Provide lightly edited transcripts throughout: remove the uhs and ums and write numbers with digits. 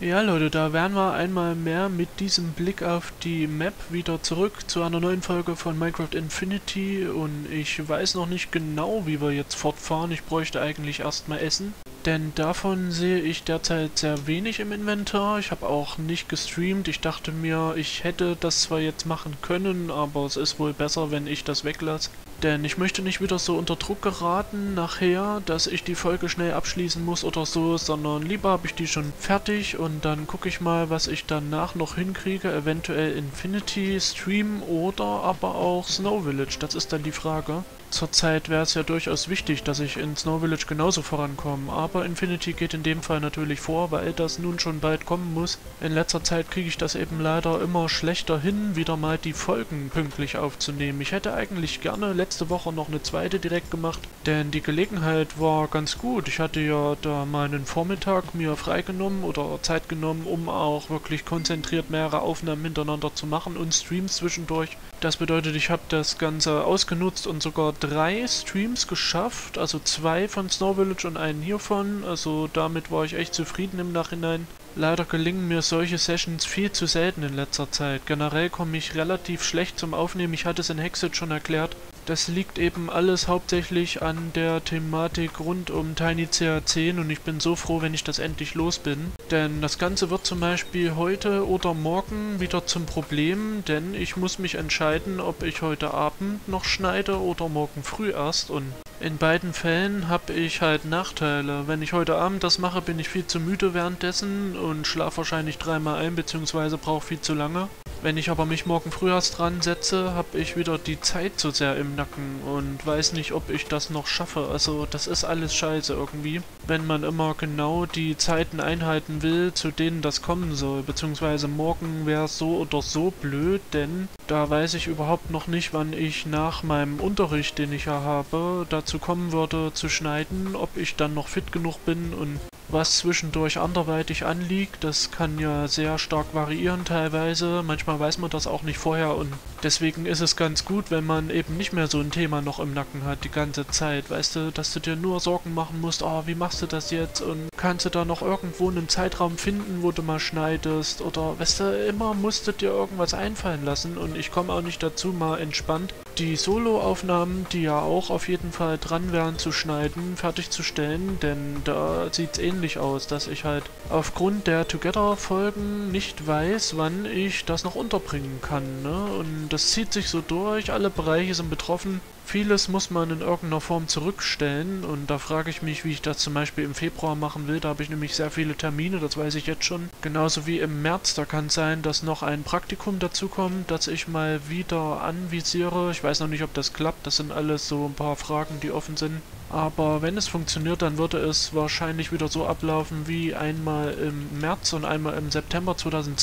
Ja Leute, da wären wir einmal mehr mit diesem Blick auf die Map wieder zurück zu einer neuen Folge von Minecraft Infinity und ich weiß noch nicht genau, wie wir jetzt fortfahren. Ich bräuchte eigentlich erstmal Essen, denn davon sehe ich derzeit sehr wenig im Inventar. Ich habe auch nicht gestreamt. Ich dachte mir, ich hätte das zwar jetzt machen können, aber es ist wohl besser, wenn ich das weglasse. Denn ich möchte nicht wieder so unter Druck geraten nachher, dass ich die Folge schnell abschließen muss oder so, sondern lieber habe ich die schon fertig und dann gucke ich mal, was ich danach noch hinkriege, eventuell Infinity Stream oder aber auch Snow Village, das ist dann die Frage. Zurzeit wäre es ja durchaus wichtig, dass ich in Snow Village genauso vorankomme, aber Infinity geht in dem Fall natürlich vor, weil das nun schon bald kommen muss. In letzter Zeit kriege ich das eben leider immer schlechter hin, wieder mal die Folgen pünktlich aufzunehmen. Ich hätte eigentlich gerne letzte Woche noch eine zweite direkt gemacht, denn die Gelegenheit war ganz gut. Ich hatte ja da meinen Vormittag mir freigenommen oder Zeit genommen, um auch wirklich konzentriert mehrere Aufnahmen hintereinander zu machen und Streams zwischendurch. Das bedeutet, ich habe das Ganze ausgenutzt und sogar 3 Streams geschafft, also 2 von Snow Village und einen hiervon, also damit war ich echt zufrieden im Nachhinein. Leider gelingen mir solche Sessions viel zu selten in letzter Zeit. Generell komme ich relativ schlecht zum Aufnehmen, ich hatte es in Hexed schon erklärt. Das liegt eben alles hauptsächlich an der Thematik rund um TinyCH10 und ich bin so froh, wenn ich das endlich los bin. Denn das Ganze wird zum Beispiel heute oder morgen wieder zum Problem, denn ich muss mich entscheiden, ob ich heute Abend noch schneide oder morgen früh erst und in beiden Fällen habe ich halt Nachteile. Wenn ich heute Abend das mache, bin ich viel zu müde währenddessen und schlafe wahrscheinlich dreimal ein bzw. brauche viel zu lange. Wenn ich aber mich morgen früh erst dran setze, habe ich wieder die Zeit so sehr im Nacken und weiß nicht, ob ich das noch schaffe. Also das ist alles scheiße irgendwie, wenn man immer genau die Zeiten einhalten will, zu denen das kommen soll. Beziehungsweise morgen wäre es so oder so blöd, denn da weiß ich überhaupt noch nicht, wann ich nach meinem Unterricht, den ich ja habe, dazu kommen würde zu schneiden, ob ich dann noch fit genug bin und was zwischendurch anderweitig anliegt. Das kann ja sehr stark variieren teilweise, manchmal weiß man das auch nicht vorher und deswegen ist es ganz gut, wenn man eben nicht mehr so ein Thema noch im Nacken hat die ganze Zeit, weißt du, dass du dir nur Sorgen machen musst, oh, wie machst du das jetzt und kannst du da noch irgendwo einen Zeitraum finden, wo du mal schneidest oder, weißt du, immer musst du dir irgendwas einfallen lassen und ich komme auch nicht dazu, mal entspannt die Solo-Aufnahmen, die ja auch auf jeden Fall dran wären zu schneiden, fertigzustellen, denn da sieht es ähnlich aus, dass ich halt aufgrund der Together-Folgen nicht weiß, wann ich das noch unterbringen kann, ne? Und das zieht sich so durch, alle Bereiche sind betroffen. Vieles muss man in irgendeiner Form zurückstellen und da frage ich mich, wie ich das zum Beispiel im Februar machen will. Da habe ich nämlich sehr viele Termine, das weiß ich jetzt schon. Genauso wie im März, da kann es sein, dass noch ein Praktikum dazukommt, dass ich mal wieder anvisiere. Ich weiß noch nicht, ob das klappt, das sind alles so ein paar Fragen, die offen sind. Aber wenn es funktioniert, dann würde es wahrscheinlich wieder so ablaufen wie einmal im März und einmal im September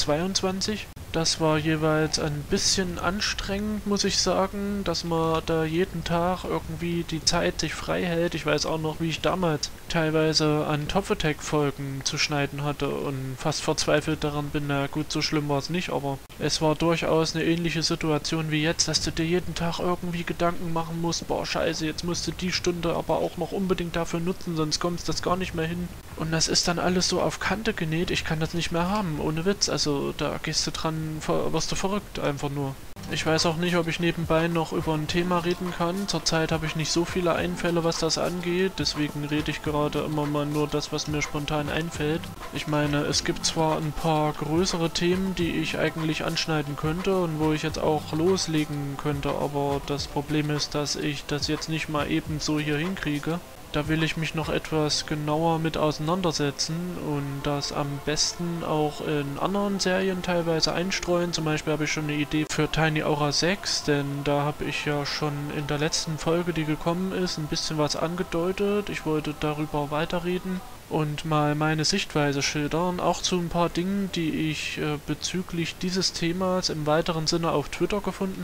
2022. Das war jeweils ein bisschen anstrengend, muss ich sagen, dass man da jeden Tag irgendwie die Zeit sich frei hält. Ich weiß auch noch, wie ich damals teilweise an Top Attack Folgen zu schneiden hatte und fast verzweifelt daran bin. Na gut, so schlimm war es nicht, aber es war durchaus eine ähnliche Situation wie jetzt, dass du dir jeden Tag irgendwie Gedanken machen musst, boah scheiße, jetzt musst du die Stunde aber auch noch unbedingt dafür nutzen, sonst kommst du das gar nicht mehr hin. Und das ist dann alles so auf Kante genäht, ich kann das nicht mehr haben, ohne Witz, also da gehst du dran, wirst du verrückt einfach nur. Ich weiß auch nicht, ob ich nebenbei noch über ein Thema reden kann. Zurzeit habe ich nicht so viele Einfälle, was das angeht. Deswegen rede ich gerade immer mal nur das, was mir spontan einfällt. Ich meine, es gibt zwar ein paar größere Themen, die ich eigentlich anschneiden könnte und wo ich jetzt auch loslegen könnte, aber das Problem ist, dass ich das jetzt nicht mal eben so hier hinkriege. Da will ich mich noch etwas genauer mit auseinandersetzen und das am besten auch in anderen Serien teilweise einstreuen. Zum Beispiel habe ich schon eine Idee für Tiny Aura 6, denn da habe ich ja schon in der letzten Folge, die gekommen ist, ein bisschen was angedeutet. Ich wollte darüber weiterreden und mal meine Sichtweise schildern, auch zu ein paar Dingen, die ich bezüglich dieses Themas im weiteren Sinne auf Twitter gefunden habe.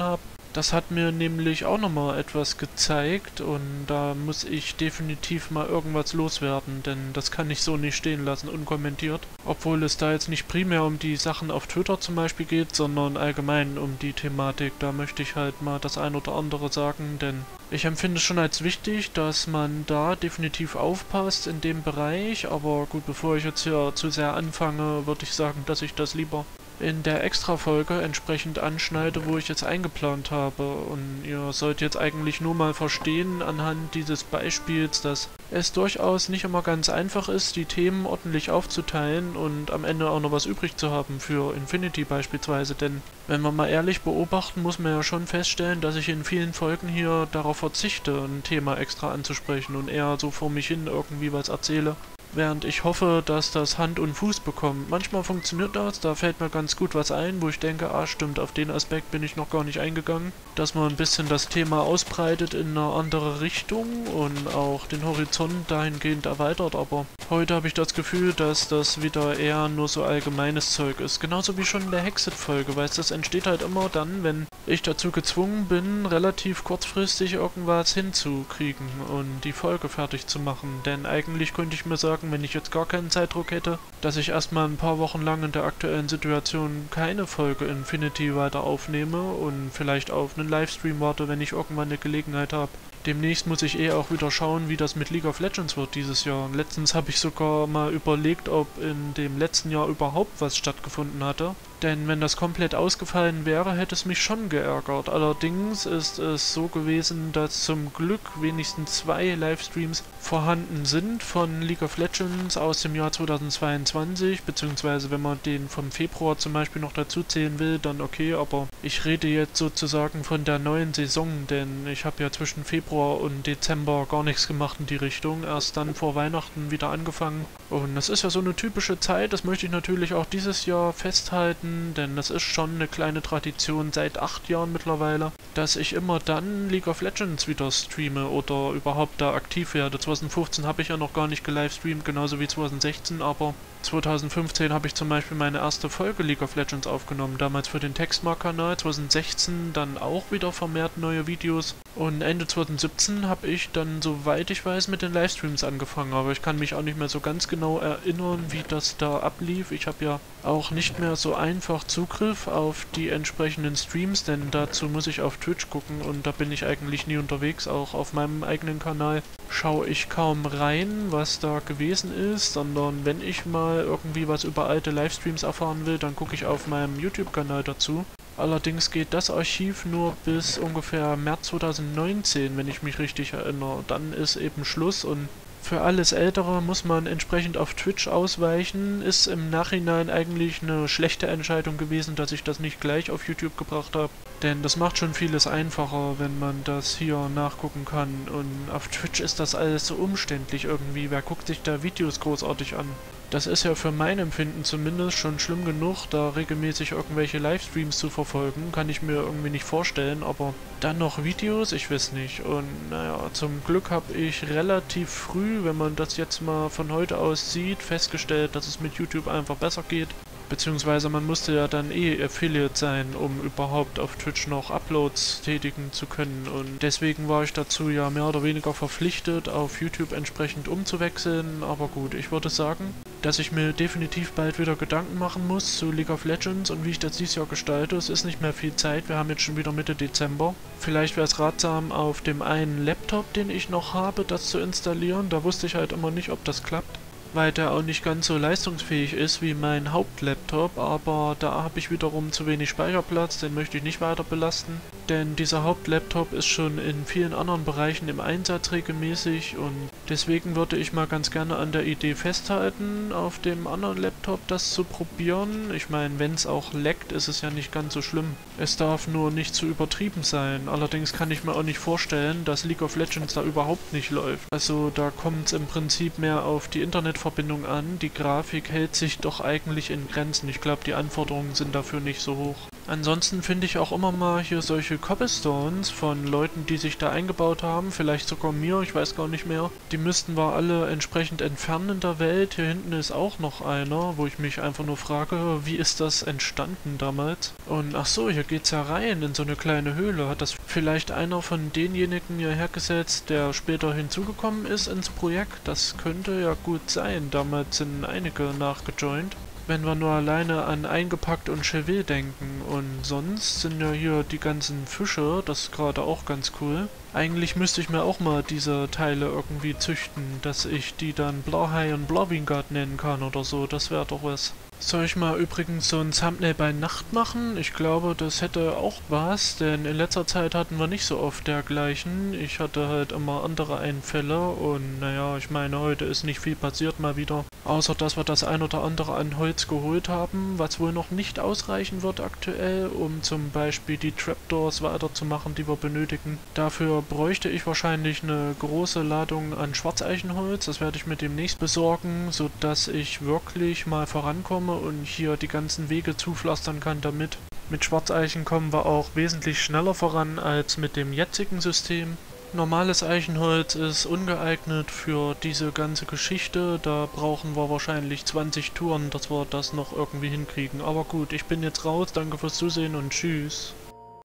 Das hat mir nämlich auch nochmal etwas gezeigt und da muss ich definitiv mal irgendwas loswerden, denn das kann ich so nicht stehen lassen, unkommentiert. Obwohl es da jetzt nicht primär um die Sachen auf Twitter zum Beispiel geht, sondern allgemein um die Thematik. Da möchte ich halt mal das ein oder andere sagen, denn ich empfinde es schon als wichtig, dass man da definitiv aufpasst in dem Bereich, aber gut, bevor ich jetzt hier zu sehr anfange, würde ich sagen, dass ich das lieber in der Extra-Folge entsprechend anschneide, wo ich jetzt eingeplant habe. Und ihr sollt jetzt eigentlich nur mal verstehen anhand dieses Beispiels, dass es durchaus nicht immer ganz einfach ist, die Themen ordentlich aufzuteilen und am Ende auch noch was übrig zu haben für Infinity beispielsweise. Denn wenn wir mal ehrlich beobachten, muss man ja schon feststellen, dass ich in vielen Folgen hier darauf verzichte, ein Thema extra anzusprechen und eher so vor mich hin irgendwie was erzähle. Während ich hoffe, dass das Hand und Fuß bekommt. Manchmal funktioniert das, da fällt mir ganz gut was ein, wo ich denke, ah stimmt, auf den Aspekt bin ich noch gar nicht eingegangen. Dass man ein bisschen das Thema ausbreitet in eine andere Richtung und auch den Horizont dahingehend erweitert, aber heute habe ich das Gefühl, dass das wieder eher nur so allgemeines Zeug ist. Genauso wie schon in der Hexet-Folge, weil das entsteht halt immer dann, wenn ich dazu gezwungen bin, relativ kurzfristig irgendwas hinzukriegen und die Folge fertig zu machen. Denn eigentlich könnte ich mir sagen, wenn ich jetzt gar keinen Zeitdruck hätte, dass ich erstmal ein paar Wochen lang in der aktuellen Situation keine Folge Infinity weiter aufnehme und vielleicht auf einen Livestream warte, wenn ich irgendwann eine Gelegenheit habe. Demnächst muss ich auch wieder schauen, wie das mit League of Legends wird dieses Jahr. Letztens habe ich sogar mal überlegt, ob in dem letzten Jahr überhaupt was stattgefunden hatte. Denn wenn das komplett ausgefallen wäre, hätte es mich schon geärgert. Allerdings ist es so gewesen, dass zum Glück wenigstens 2 Livestreams vorhanden sind von League of Legends aus dem Jahr 2022, beziehungsweise wenn man den vom Februar zum Beispiel noch dazu zählen will, dann okay, aber ich rede jetzt sozusagen von der neuen Saison, denn ich habe ja zwischen Februar und Dezember gar nichts gemacht in die Richtung, erst dann vor Weihnachten wieder angefangen. Und das ist ja so eine typische Zeit, das möchte ich natürlich auch dieses Jahr festhalten, denn das ist schon eine kleine Tradition seit 8 Jahren mittlerweile, dass ich immer dann League of Legends wieder streame oder überhaupt da aktiv werde. 2015 habe ich ja noch gar nicht gelivestreamt, genauso wie 2016, aber 2015 habe ich zum Beispiel meine erste Folge League of Legends aufgenommen, damals für den Textmark-Kanal, 2016 dann auch wieder vermehrt neue Videos und Ende 2017 habe ich dann, soweit ich weiß, mit den Livestreams angefangen, aber ich kann mich auch nicht mehr so ganz genau erinnern, wie das da ablief. Ich habe ja auch nicht mehr so einfach Zugriff auf die entsprechenden Streams, denn dazu muss ich auf Twitch gucken und da bin ich eigentlich nie unterwegs, auch auf meinem eigenen Kanal schaue ich kaum rein, was da gewesen ist, sondern wenn ich mal irgendwie was über alte Livestreams erfahren will, dann gucke ich auf meinem YouTube-Kanal dazu. Allerdings geht das Archiv nur bis ungefähr März 2019, wenn ich mich richtig erinnere. Dann ist eben Schluss und für alles Ältere muss man entsprechend auf Twitch ausweichen. Ist im Nachhinein eigentlich eine schlechte Entscheidung gewesen, dass ich das nicht gleich auf YouTube gebracht habe. Denn das macht schon vieles einfacher, wenn man das hier nachgucken kann. Und auf Twitch ist das alles so umständlich irgendwie. Wer guckt sich da Videos großartig an? Das ist ja für mein Empfinden zumindest schon schlimm genug, da regelmäßig irgendwelche Livestreams zu verfolgen. Kann ich mir irgendwie nicht vorstellen, aber dann noch Videos, ich weiß nicht. Und naja, zum Glück habe ich relativ früh, wenn man das jetzt mal von heute aus sieht, festgestellt, dass es mit YouTube einfach besser geht. Beziehungsweise man musste ja dann Affiliate sein, um überhaupt auf Twitch noch Uploads tätigen zu können. Und deswegen war ich dazu ja mehr oder weniger verpflichtet, auf YouTube entsprechend umzuwechseln. Aber gut, ich würde sagen, dass ich mir definitiv bald wieder Gedanken machen muss zu League of Legends und wie ich das dieses Jahr gestalte. Es ist nicht mehr viel Zeit, wir haben jetzt schon wieder Mitte Dezember. Vielleicht wäre es ratsam, auf dem einen Laptop, den ich noch habe, das zu installieren. Da wusste ich halt immer nicht, ob das klappt, weil der auch nicht ganz so leistungsfähig ist wie mein Hauptlaptop, aber da habe ich wiederum zu wenig Speicherplatz, den möchte ich nicht weiter belasten, denn dieser Hauptlaptop ist schon in vielen anderen Bereichen im Einsatz regelmäßig und deswegen würde ich mal ganz gerne an der Idee festhalten, auf dem anderen Laptop das zu probieren. Ich meine, wenn es auch leckt, ist es ja nicht ganz so schlimm. Es darf nur nicht zu übertrieben sein. Allerdings kann ich mir auch nicht vorstellen, dass League of Legends da überhaupt nicht läuft. Also da kommt es im Prinzip mehr auf die Internetverbindung an. Die Grafik hält sich doch eigentlich in Grenzen. Ich glaube, die Anforderungen sind dafür nicht so hoch. Ansonsten finde ich auch immer mal hier solche Cobblestones von Leuten, die sich da eingebaut haben, vielleicht sogar mir, ich weiß gar nicht mehr. Die die müssten wir alle entsprechend entfernen in der Welt. Hier hinten ist auch noch einer, wo ich mich einfach nur frage, wie ist das entstanden damals? Und ach so, hier geht's ja rein in so eine kleine Höhle. Hat das vielleicht einer von denjenigen hierher gesetzt, der später hinzugekommen ist ins Projekt? Das könnte ja gut sein. Damals sind einige nachgejoint. Wenn wir nur alleine an Eingepackt und Cheville denken. Und sonst sind ja hier die ganzen Fische, das ist gerade auch ganz cool. Eigentlich müsste ich mir auch mal diese Teile irgendwie züchten, dass ich die dann Blauhai und Blauwingard nennen kann oder so, das wäre doch was. Soll ich mal übrigens so ein Thumbnail bei Nacht machen? Ich glaube, das hätte auch was, denn in letzter Zeit hatten wir nicht so oft dergleichen. Ich hatte halt immer andere Einfälle und naja, ich meine, heute ist nicht viel passiert mal wieder. Außer, dass wir das ein oder andere an Holz geholt haben, was wohl noch nicht ausreichen wird aktuell, um zum Beispiel die Trapdoors weiterzumachen, die wir benötigen. Dafür bräuchte ich wahrscheinlich eine große Ladung an Schwarzeichenholz. Das werde ich mir demnächst besorgen, sodass ich wirklich mal vorankomme und hier die ganzen Wege zupflastern kann damit. Mit Schwarzeichen kommen wir auch wesentlich schneller voran als mit dem jetzigen System. Normales Eichenholz ist ungeeignet für diese ganze Geschichte, da brauchen wir wahrscheinlich 20 Touren, dass wir das noch irgendwie hinkriegen. Aber gut, ich bin jetzt raus, danke fürs Zusehen und tschüss.